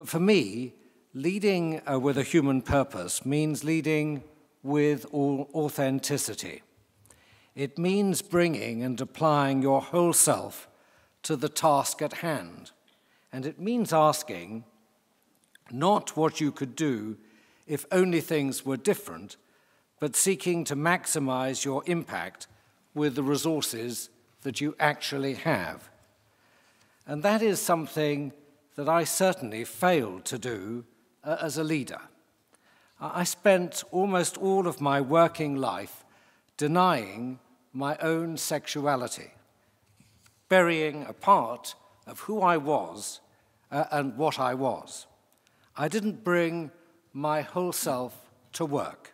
For me, leading with a human purpose means leading with authenticity. It means bringing and applying your whole self to the task at hand. And it means asking not what you could do if only things were different, but seeking to maximize your impact with the resources that you actually have. And that is something that I certainly failed to do as a leader. I spent almost all of my working life denying my own sexuality, burying a part of who I was and what I was. I didn't bring my whole self to work.